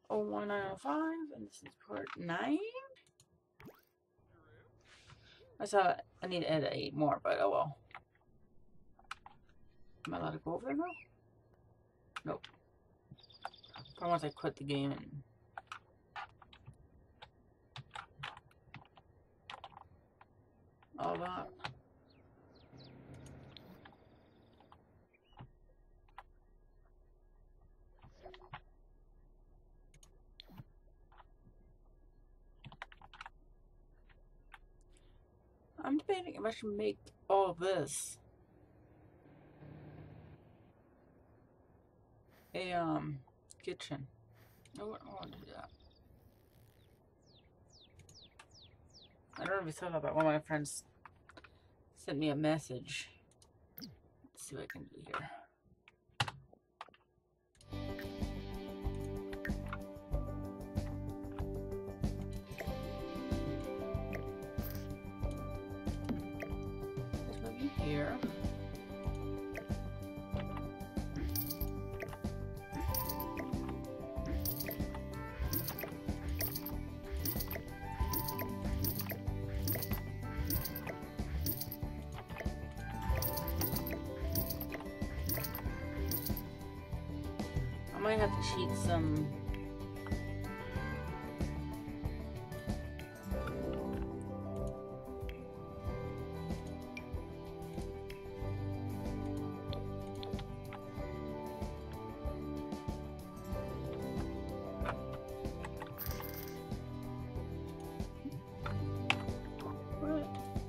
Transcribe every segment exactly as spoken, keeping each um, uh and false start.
oh one nine oh five, and this is part nine. I saw I need to edit eight more, but oh well. Am I allowed to go over there now? Nope. Probably once I quit the game and all that. I'm debating if I should make all this a um kitchen. I wouldn't want to do that. I don't know if you saw that, but one of my friends sent me a message. Let's see what I can do here. Let's move you here. I might have to cheat some. What?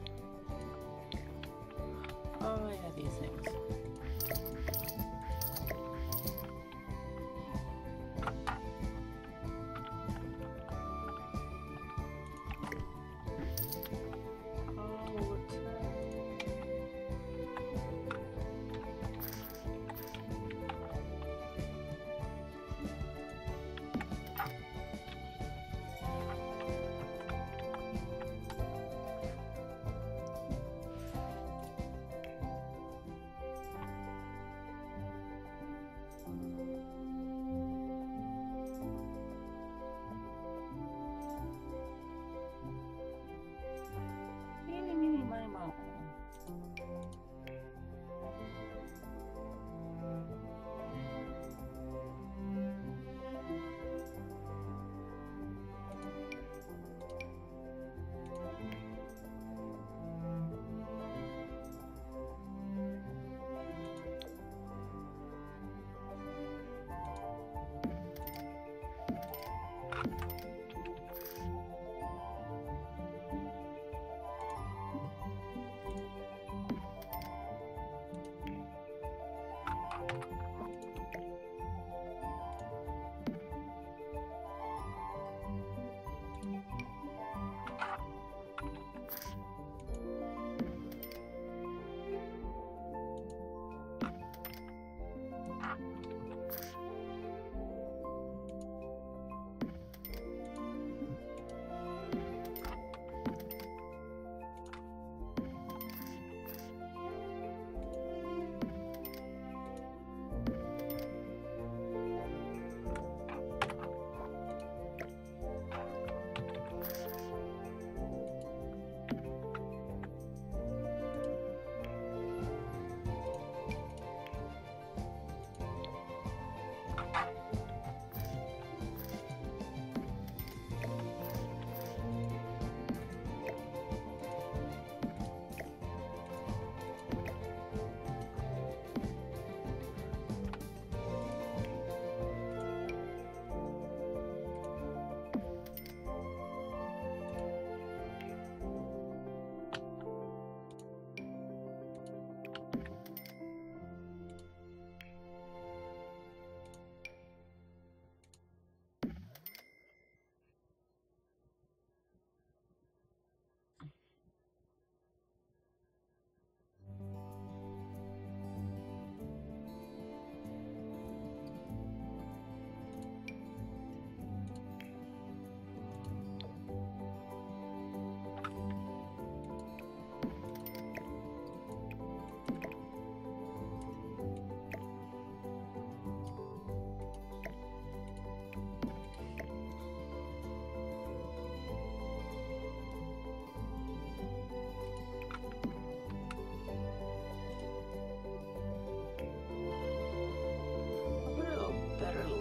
Oh, yeah, these things.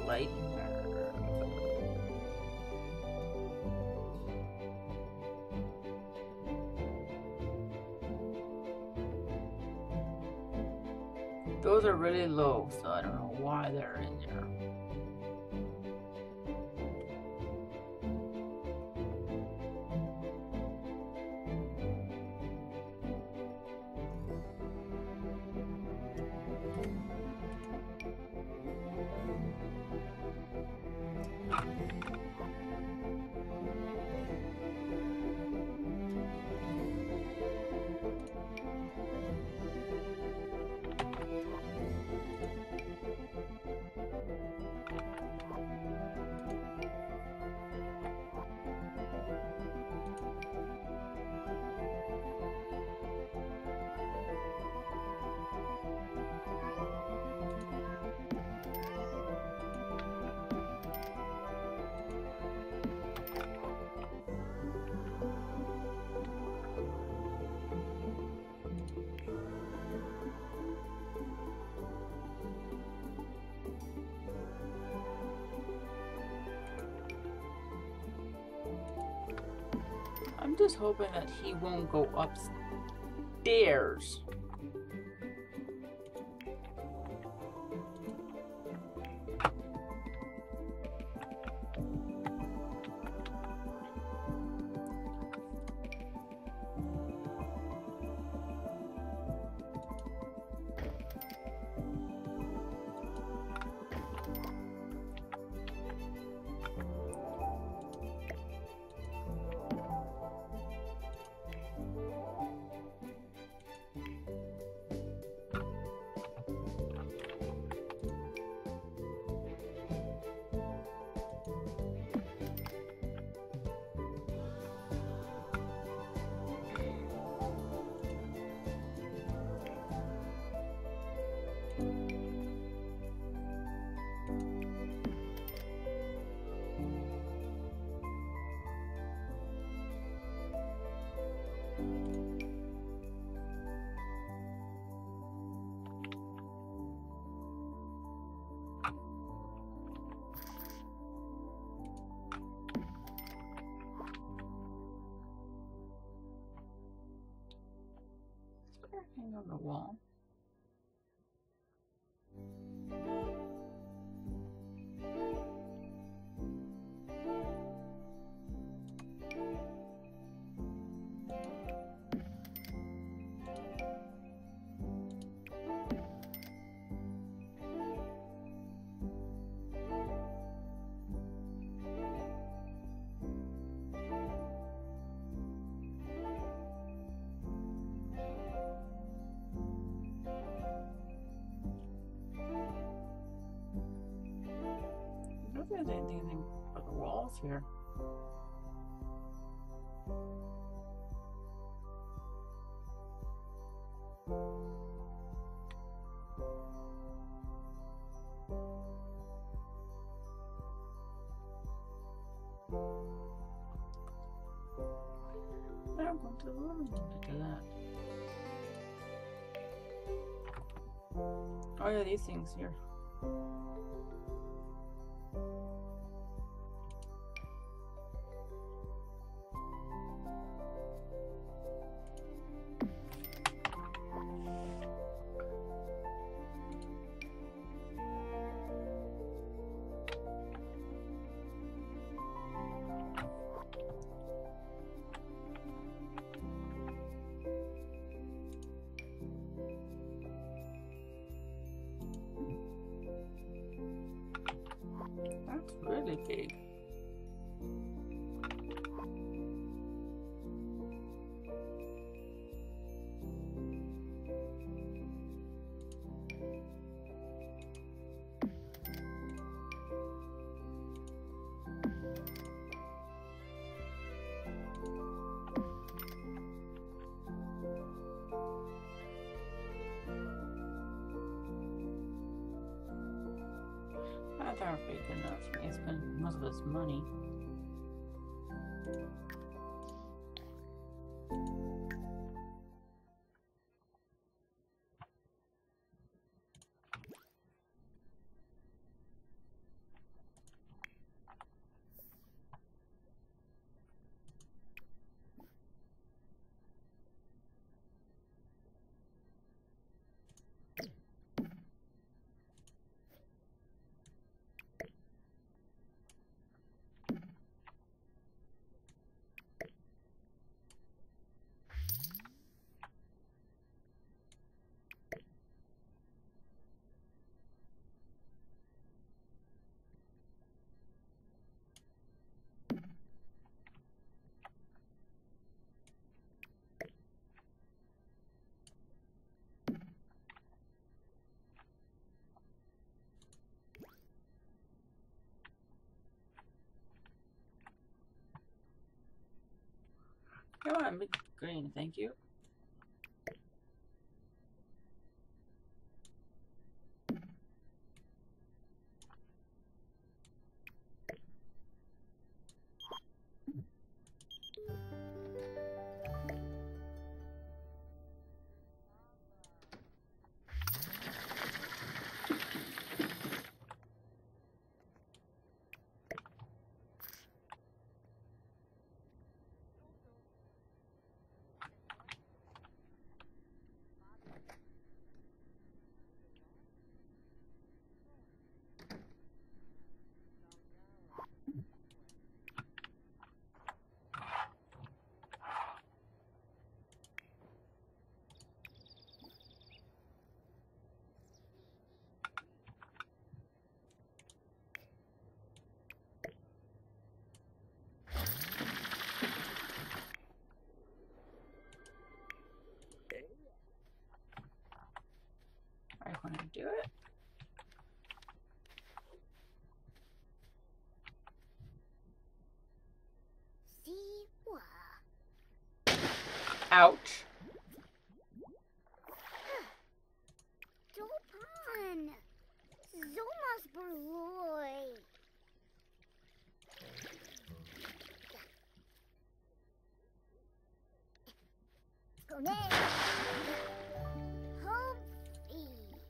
light. Those are really low, so I don't know why they're in there. I'm just hoping that he won't go upstairs. Hang on the wall. I don't think there's anything but the walls here. I don't go to the room. Look at that. Oh yeah, these things here. That's really big. I thought it would be good enough for me to spend most of this money. Uh, mid green, thank you. I want to do it. Ouch. Dopan. Zomas Berloy. Gone. Hopefully.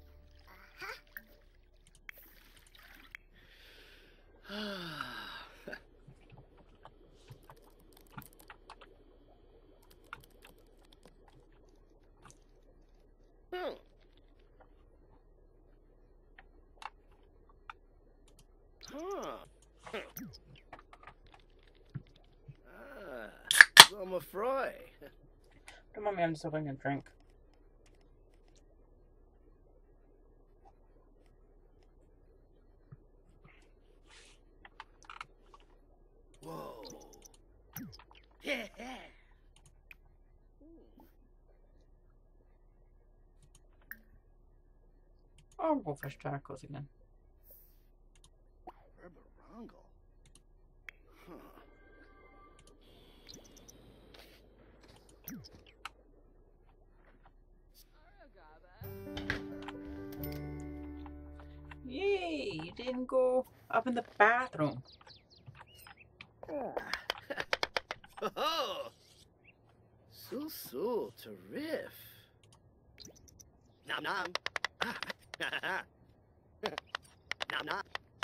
Aha. Hmm. Huh. Ah, Zoma Fry. Come on, man, so I can drink. Whoa. Yeah. Oh, we'll fish tacos again. Herbarongo. Huh. Yay! You didn't go up in the bathroom. Oh, so so terrific. Nom nom. Nom nom.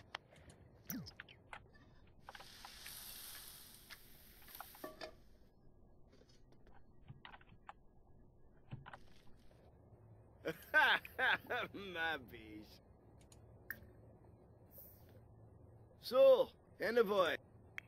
My bees. So, Envoy.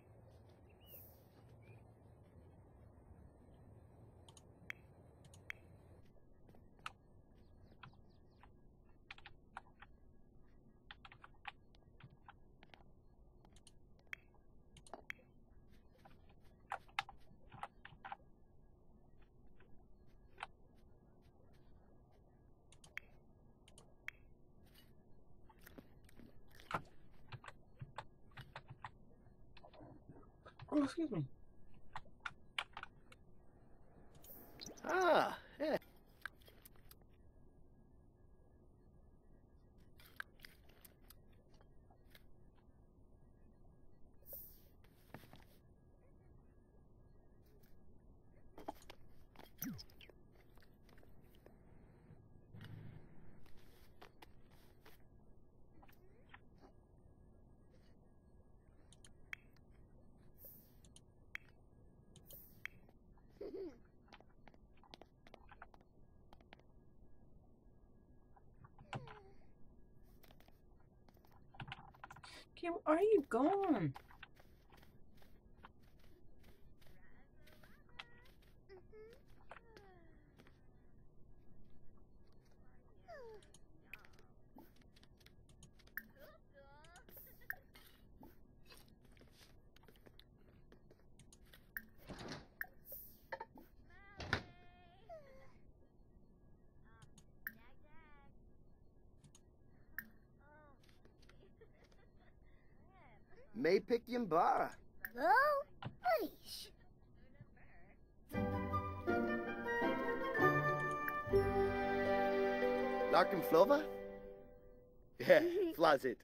Oh, excuse me. Ah, yeah. Okay, where are you going? May pick Yambara. Oh, please. Larkin Flova? Yeah, Flazit.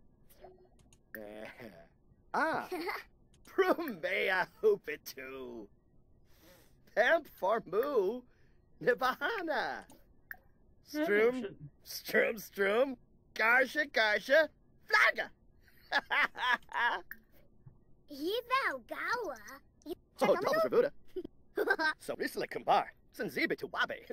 Ah, Brumbea Hoopitu. Pamp Farmu. Nibahana. Strum, strum, strum. Garsha, garsha. Flaga. Yibao Gawa. Oh, double for Buddha. So recently kumbar. Sanzibi to Wabe.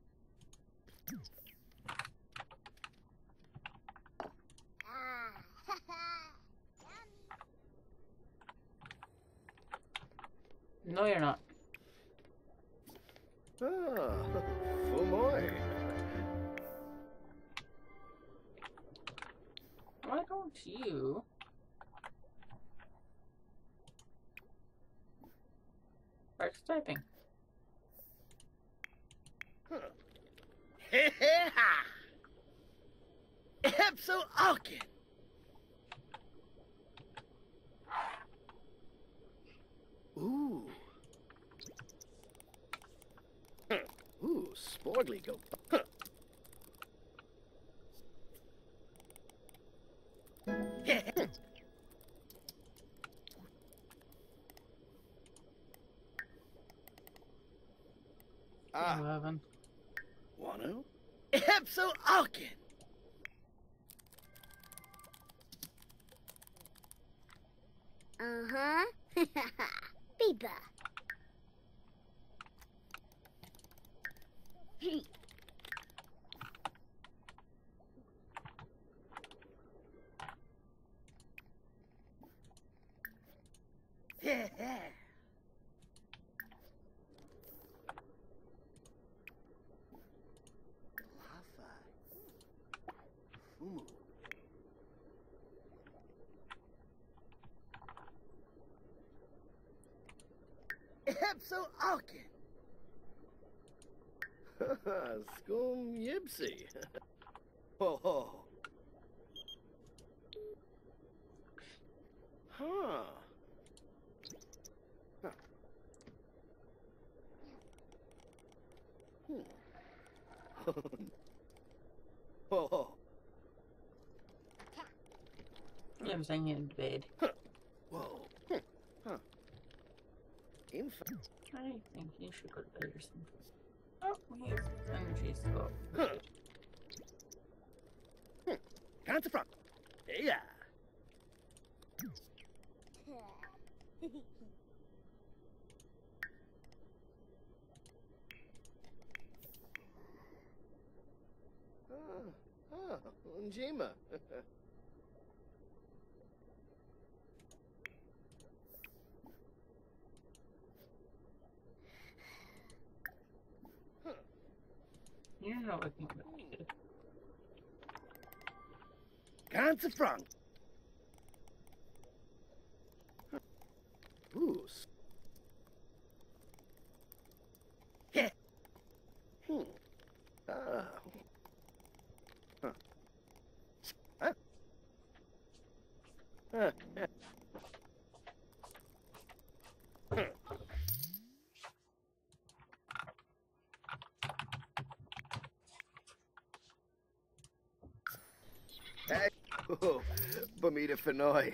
No, you're not. Ah, Fumoy. Why don't you? Start typing. He he ha. Epso Alkin. Ooh. Huh. Ooh, Sporgly go. Huh. Ah, Eleven. Wano? Epso Alkin. Uh-huh. Biba. Yeah, yeah. Lafa. Fumu. Epso Alkin. Skum Yipsy. Ho ho. Huh. Huh. Hmm. Ho ho. Yeah, I'm saying you invade. Whoa. Hmm. Huh. Inf- I think you should go to bed or something. Oh, he has energies to go. Huh. Hmm. Can't front. Yeah. Ah, ah, Unjima. You're not looking at me. Ganze Frank. Ooh. s- Heh. Hmm. Ah. Huh. Huh? Huh. Heh. Hmm. Hey. Oh, Bermuda Fenoy.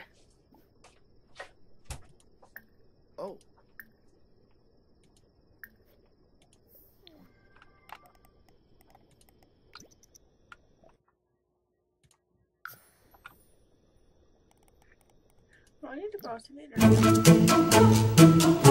Oh. Well, I need to go to the